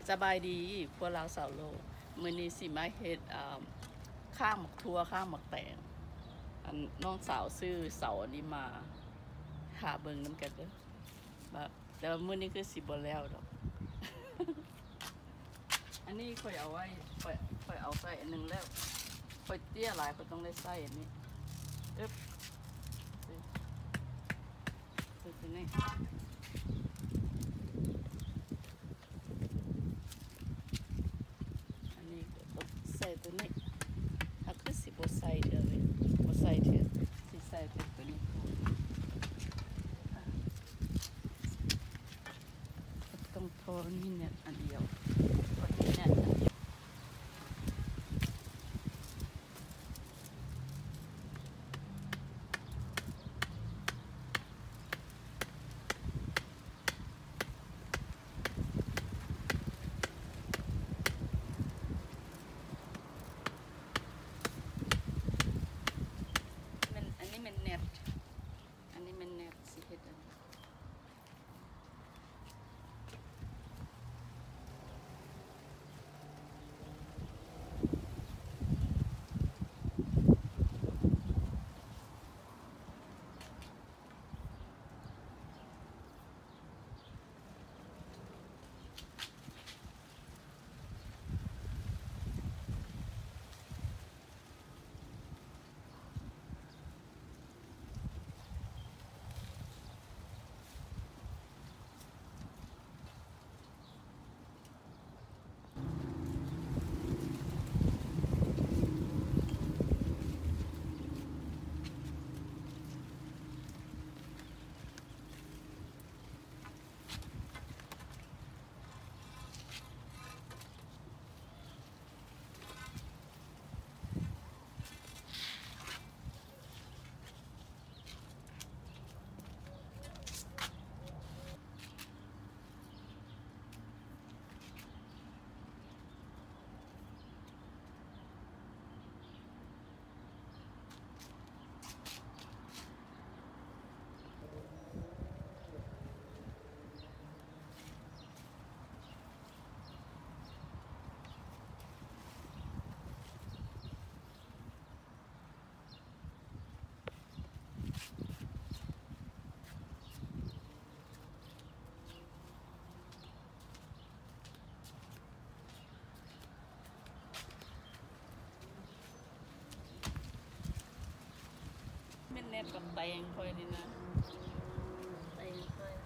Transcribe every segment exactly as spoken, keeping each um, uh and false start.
สบายดีพวกเราสาวโลกมื้อนี้สิมาเฮ็ดอ่าข้างหมักทั่วข้างหมักแตงอันน้องสาวซื้อเสาอันนี้มาหาเบิ่งน้ำกันเด้อแบบแต่ว่ามื้อนี้คือสิบ่แล้วดอก อันนี้ค่อยเอาไว้ค่อยค่อยเอาใส่อันนึงแล้วค่อยเตี้ยหลายค่อยต้องได้ใส่อันนี้อึ๊บซื้อซื้อตัวนี้อันนี้ก็ต้องใส่ตัวนี้ถ้าคือสิบ่ใส่เด้อเว้ยบ่ใส่เด้อสิใส่เป็นตัวนี้ต้องโทรนี่เนี่ยอันเดียวตัวนี้เนี่ยอันเดียวมันอันนี้มันเน็ตอันนี้มันเน็ตสิเฮ็ดอันนี้มันเน็ตกับแตงค่อยนี่นะแตงค่อย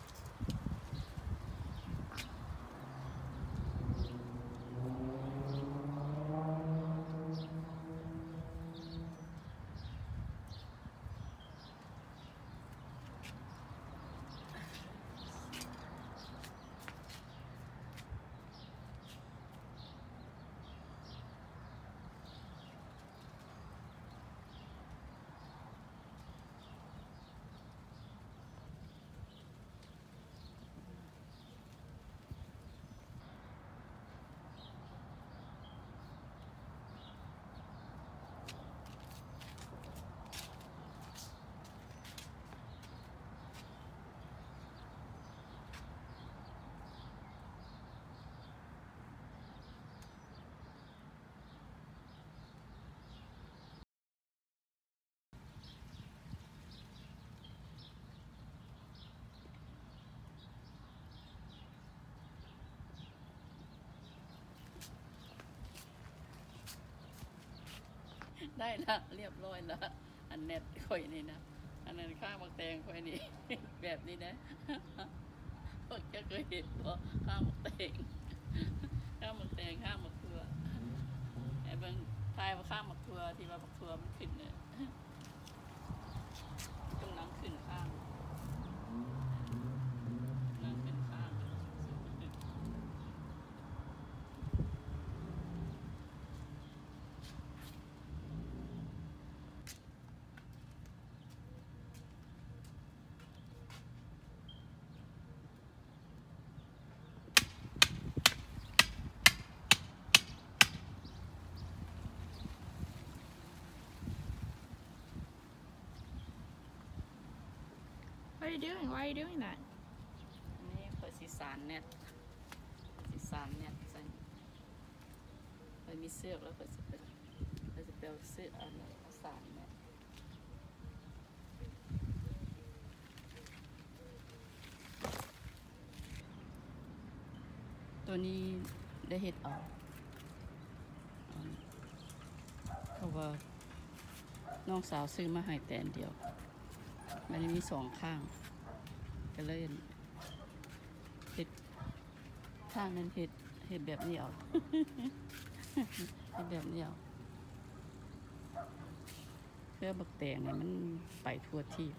ได้ละเรียบร้อยละอันเน็ตค่อยนี่นะอันนั้นข้างหมักแตงค่อยนี่ แบบนี้นะ พวกจะเคยเห็นเพราะข้าวหมกแตง ข้าวหมกแตงข้าวหมกทั่วไอ้เบิ่งทายว่าข้าวหมกทั่วที่ว่าหมกทั่วมันขึ้นเนี่ย กำลังขึ้นข้างกำลังขึ้นข้าง What are you doing? Why are you doing that? อันนี้เปิดสีสานเน็ตสีสานมีเสื้อแล้วก็จะเป็นเราจะไปเอาเสื้อเอาเอาสารเนี่ยตัวนี้ได้เห็ดเอาเพราะว่าน้องสาวซื้อมาให้แต่อันเดียวมันมีสองข้างก็เลยเห็ดข้างนั้นเห็ดเห็ดแบบนี้เอา เห็ดแบบนี้เอาเพื่อบักแตงเนี่ยมันไปทั่วที่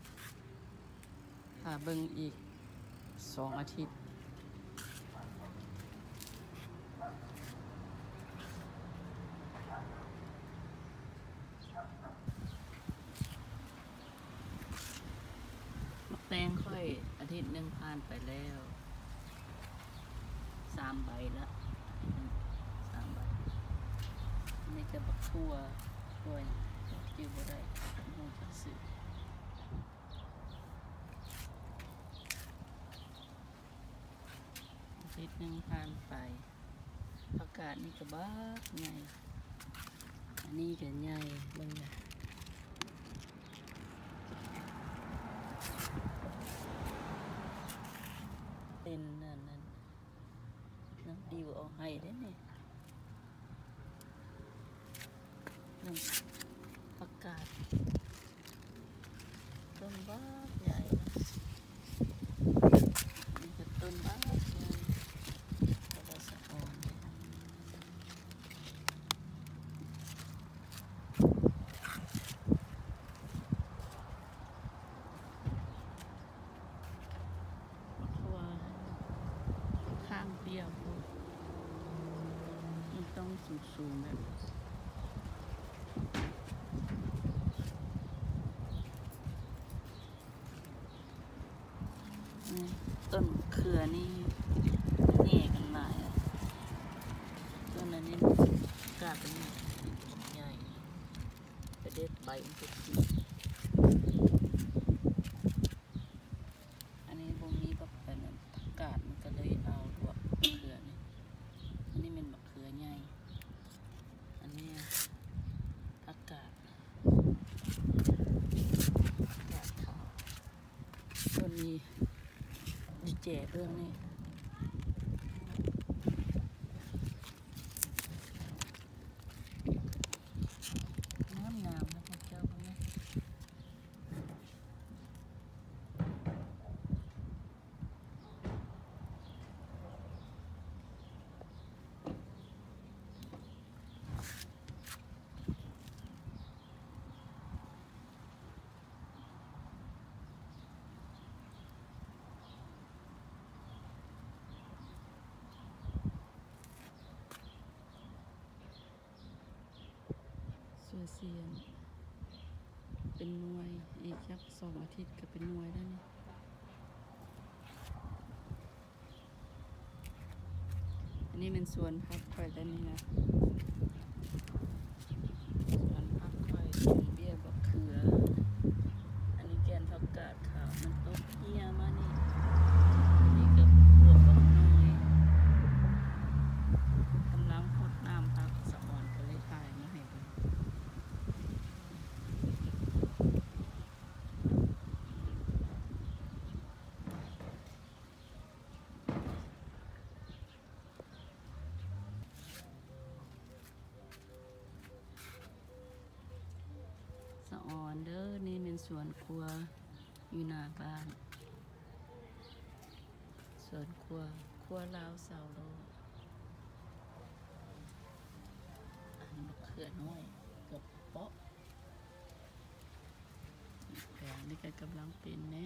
หาเบิ่งอีกสองอาทิตย์บักแตงค่อยอาทิตย์หนึ่งผ่านไปแล้วสามใบละสามใบนี่จะบักทั่วด้วยจิ้วบ่ได้มูจะซื้ออาทิตย์หนึ่งผ่านไปอากาศนี่ก็บ้าใหญ่อันนี้ก็ใหญ่เบิ่งนะเป็นนั่นนั่นน้ำดิวเอาให้ได้เนี่ยน้ำอากาศต้นบ้าใหญ่นี่ก็ต้นบ้าใหญ่แต่ว่าสะอ่อนข้างเปรี้ยวมันต้องสูงๆแบบต้นเขือนี่แง่กันหลายต้นนั้นนี่กาเป็นใหญ่ไปเด็ดใบมันจะขีดอันนี้วงนี้แบบเป็นผักกาดมันก็เลยเอาดอกเขือนี่อันนี้เป็นบักเขือใหญ่อันนี้ผักกาดผักกาดขาวต้นนี้ดีเจเรื่องนี้งามงามนะพวกเจ้าพวกนี้เสื้อเซียนเป็นหน่วยอีกครับสองอาทิตย์ก็เป็นหน่วยแล้วนี่อันนี้เป็นสวนพักค่อยแล้วนี่นะสวนพักค่อยเป็นเบี้ยบักเขืออันนี้แกนผักกาดขาวมันตกเหี้ยมานี่อันนี้ก็บวกบักน้อยกำลังพดน้ำพักสะอ่อนก็เลยถ่ายมาให้ดูสะอ่อนเด้อนี่เป็นสวนครัวอยู่หน้าบ้านสวนครัวครัวลาวเสาโลอันมะเขือน้อยเกือบเปาะแผงนี่ก็กำลังเป็นแน่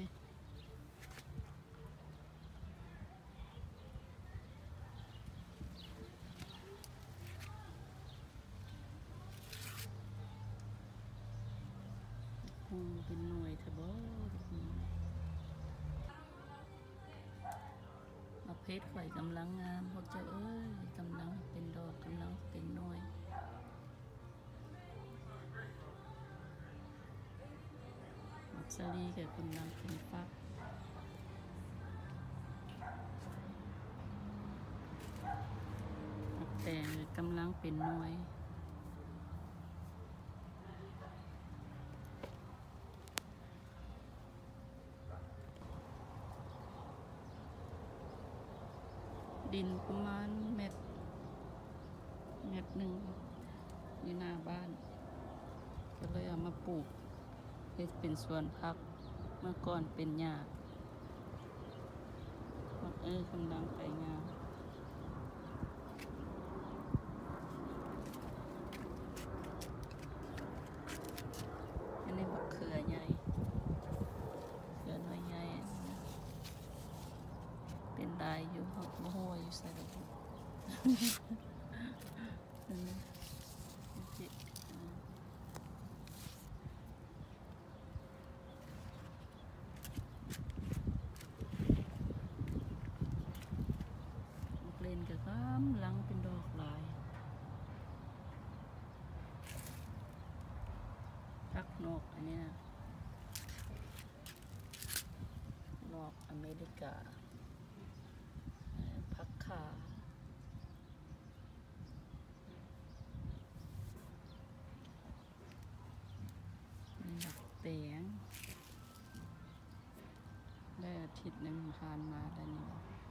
เป็นหน่วยเถอะบ่มาเพชรไข่กำลังงามพวกเจ้าเอ้ยกำลังเป็นดอกกำลังเป็นหน่วยมักสลีกับกำลังเป็นฟักมักแต่กำลังเป็นหน่วยดินประมาณเม็ดเม็ดหนึ่งอยู่หน้าบ้านก็เลยเอามาปลูกเฮ็ดเป็นสวนผักเมื่อก่อนเป็นหญ้าเออกำลังไปงานอันนี้บักเขือใหญ่เขือน้อยใหญ่เป็นลายอยู่หักโมโหอยู่ใส่ระบบเล่นกับกำลังเป็นดอกลายพักนกอันนี้นะนอกอเมริกาพักขานี่ดอกแตงได้อาทิตย์หนึ่งผ่านมาได้นี่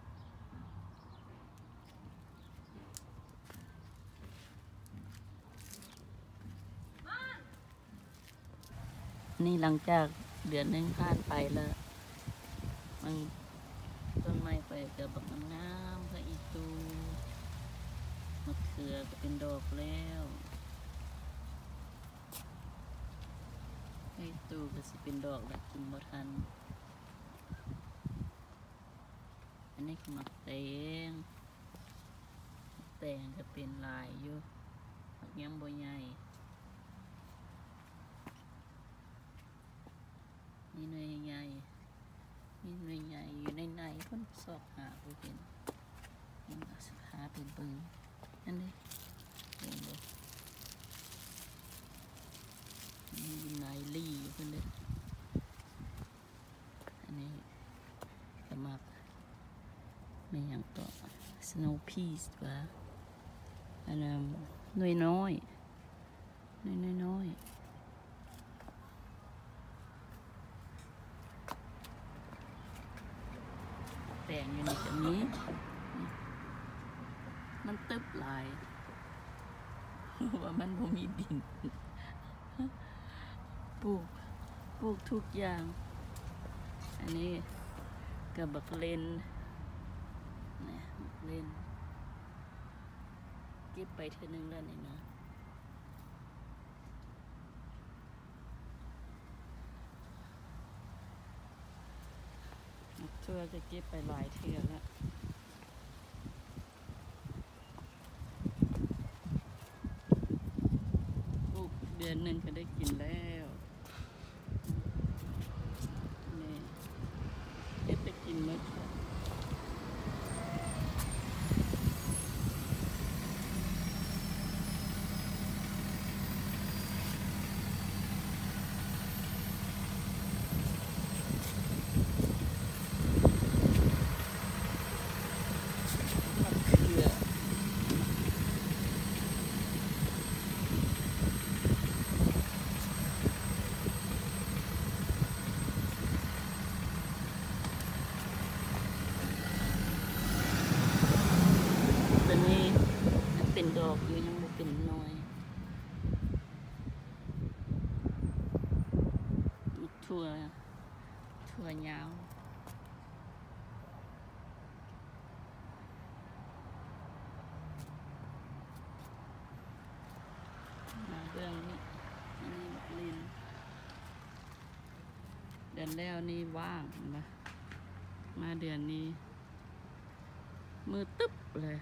นี่หลังจากเดือนหนึ่งผ่านไปแล้วมันต้นไม้ไปกับบักน้ำพระอีตูมะเขือก็เป็นดอกแล้วพระอีตูก็สิเป็นดอกแล้วกินบ่ทันอันนี้คือมักแตงแตงก็เป็นลายอยู่ยังบ่ใหญ่มีหน่วยใหญ่มีหน่วยใหญ่อยู่ในในคนสอบหาไปเห็นยังหาเป็นปืนนั่นเลยเห็นเลยมีนายลี่เพื่อนเลยอันนี้สมัครไม่ยังต่อ snow peas วะอันนั้นหน่วยน้อยหน่วยน้อยแตงอยู่ในตรงนี้มันตึบลายว่ามันบ่มีดินปลูกปลูกทุกอย่างอันนี้กับบักเลนเนี่ยบักเลนเก็บไปเท่านึงแล้วนี่นะเทือจะเก็บไปหลายเทือแล้วปลูกเดือนหนึ่งก็ได้กินแล้วนี่เก็บไปกินหมดเป็นดอกอยู่ยังบ่เป็นน้อยถั่วถั่วยาวมาเบื้องนี้อันนี้บักลินเดือนแล้วนี่ว่างนะมาเดือนนี้มือตึ๊บเลย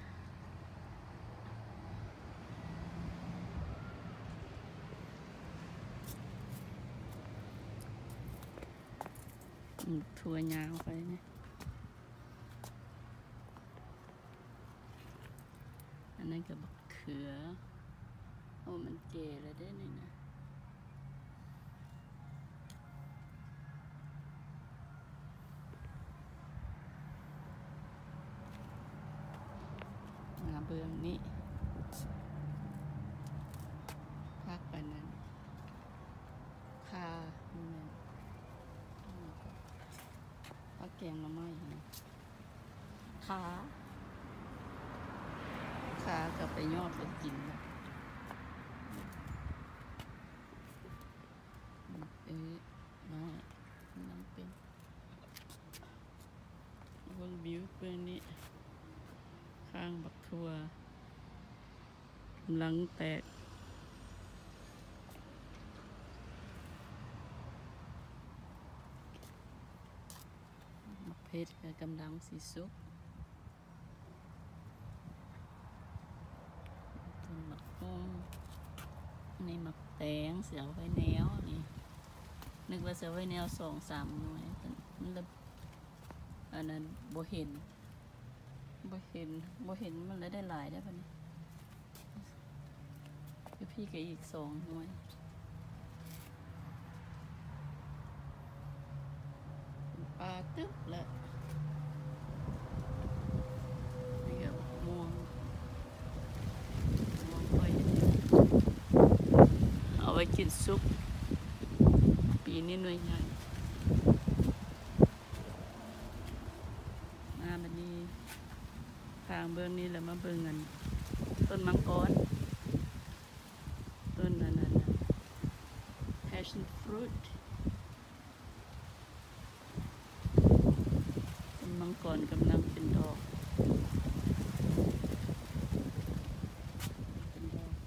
ถั่วยาวไปเนี่ยอันนั้นกับบักเขือโอ้มันเก๋แล้วได้นี่นะมาเบื้องนี้พักไปนั้นคาพักแกงละไม้ขาขากับไปยอดไปกินนะเอ๊ะน้อยนั่งเป็นเบิ่งบิวเบิ่งนี้ข้างบักทัวกำลังแตกมักเพชรกำลังสีสุกต้นมะม่วงนี่มักแตงเสียไว้แนวนี่นึกว่าเสียไว้แนวสองสามหน่วยมันเลยอันนั้นบ่เห็นบ่เห็นบ่เห็นมันเลยได้หลายได้ปะเนี่ยคือพี่กับอีกสองหน่วยปลาตึ๊บแล้วนี่ก็ม่วงม่วงค่อยเอาไว้กินซุปปีนี้หน่วยใหญ่มาบัดนี้ทางเบื้องนี้แล้วมาเบิ่งกันต้นมังกรต้นนั้นน่ะ passion fruit ต้นมังกรกำลังเป็นดอกเป็นดอก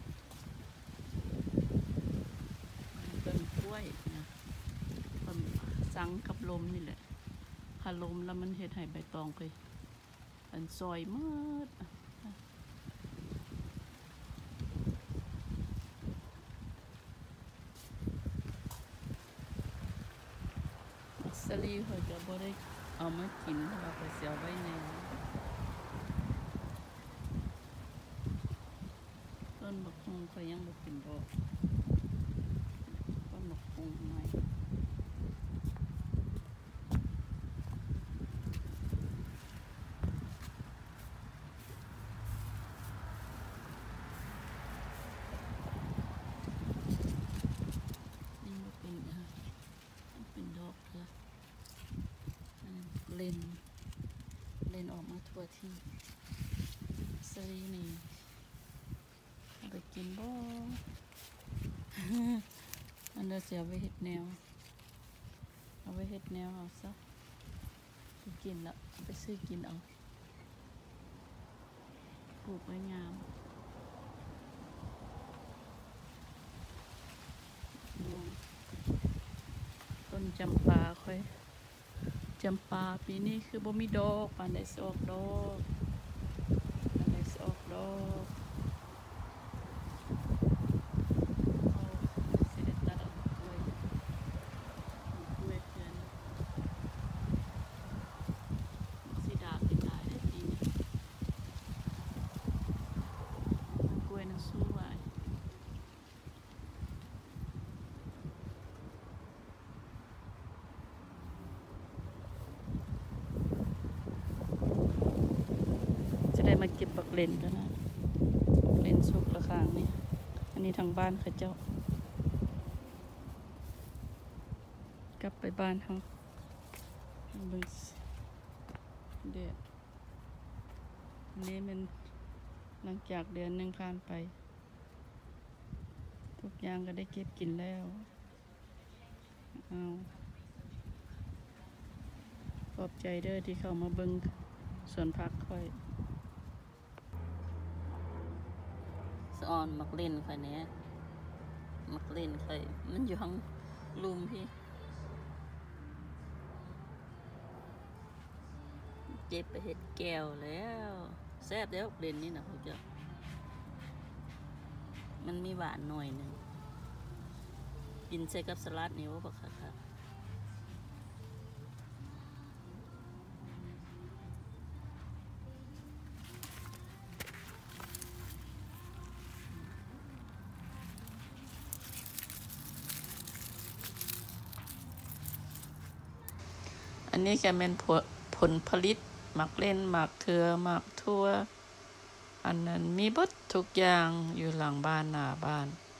ต้นกล้วยนะต้นสังกับลมนี่แหละถ้าลมแล้วมันเฮ็ดให้ใบตองไปอันซอยมืดสลีเขาจะบ่ได้เอามากินเพราะว่าเขาเสียไว้ในต้นบักฮุงเขายังบ่เป็นดอกต้นบักฮุงใหม่นี่มันเป็นอ่ะมันเป็นดอกละเลนเลนออกมาทั่วที่สลีนี่เอาไปกินบ่ อันเดียวเสียไปเห็ดแนวเอาไปเห็ดแนวเอาซะไปกินละไปซื้อกินเอาปลูกไว้งามต้นจำปาค่อยจำปาปีนี้คือบ่มีดอกปานใดสิออกดอกปานใดสิออกดอกเอาสิได้ตัดเอากล้วยกล้วยเพื่อนสิดาเป็นหลายได้ปีนี้กล้วยนั้นสู้ไหวมาเก็บบักเลนกันนะบักเลนสุกละข้างนี่อันนี้ทางบ้านเขาเจ้ากลับไปบ้านเขาเบิ่งเดือดอันนี้มันหลังจากเดือนหนึ่งผ่านไปทุกอย่างก็ได้เก็บกินแล้วเอาขอบใจเด้อที่เข้ามาเบิ่งสวนผักค่อยสอนมักเล่นค่ะเนี้ยมักเล่นค่ะมันอยู่ห้องลุมพี่เจ็บไปเห็ดแก้วแล้วแซ่บแล้วเล่นนี่นะเขาจะมันมีหวานหน่อยหนึ่งกินใส่กับสลัดนี่ว่าบักค่ะค่ะอันนี้แกเป็นผลผลผลิตหมักเล่นหมักเถือหมักทั่วอันนั้นมีเบิดทุกอย่างอยู่หลังบ้านหน้าบ้าน